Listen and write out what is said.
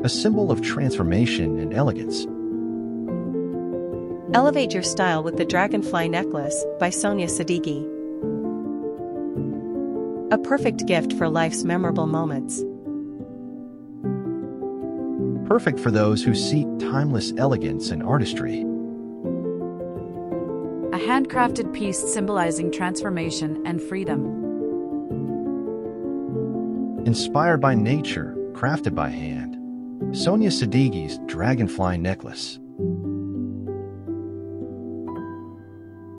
a symbol of transformation and elegance. Elevate your style with the Dragonfly Necklace by Sonia Siddiqui. A perfect gift for life's memorable moments. Perfect for those who seek timeless elegance and artistry. A handcrafted piece symbolizing transformation and freedom. Inspired by nature, crafted by hand. Sonia Siddiqui's Dragonfly Necklace.